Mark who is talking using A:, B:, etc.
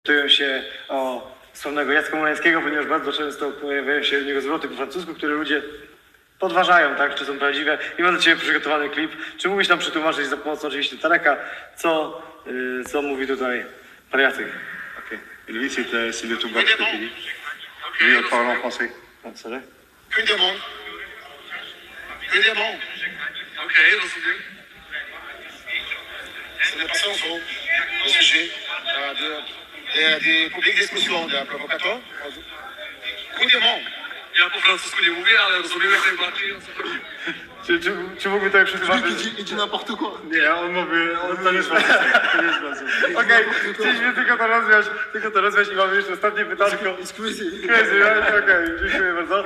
A: Pytują się o sławnego Jacka Murańskiego, ponieważ bardzo często pojawiają się u niego zwroty po francusku, które ludzie podważają, tak, czy są prawdziwe. I mam dla Ciebie przygotowany klip. Czy mógłbyś nam przetłumaczyć za pomocą oczywiście Tareka, co mówi tutaj pan Jacek?
B: Ok. Et lui, c'est le tout bas que tu dis. Lui, il parle en français.
A: Ah, sorry.
C: Une demande. Une demande.
D: Okej, rozumiem.
C: Ce n'est pas ça, en gros, le sujet des publics discussions d'un provocateur. Une demande.
D: Ja po francusku nie mówię, ale rozumiem jak najbardziej o co chodzi.
A: Czy mógłby tutaj przetłumaczyć?
B: Il dit n'importe quoi. Nie, on mówi, to nie jest francuski. To nie jest francuski.
A: Okej, chcieliśmy tylko to rozwiać i mamy jeszcze ostatnie pytanko.
B: It's crazy.
A: Crazy, right? Okej, dziękuję bardzo.